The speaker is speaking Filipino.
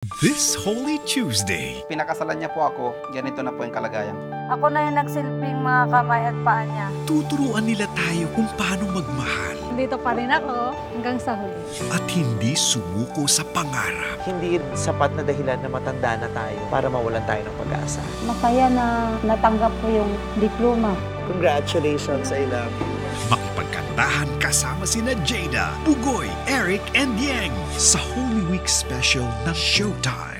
this Holy Tuesday. Pinakasalan niya po ako, ganito na po yung kalagayan ko. Ako na yung nagsilbing mga kamay at paa niya. Tuturuan nila tayo kung paano magmahal Dito pa rin ako hanggang sa huli. at hindi sumuko sa pangarap. Hindi sapat na dahilan na matanda na tayo para mawalan tayo ng pag-asa. Masaya na natanggap ko yung diploma. Congratulations, I love you. Makipagkantahan kasama sina Jada, Bugoy, Eric, and Yang sa Holy Week Special ng Showtime.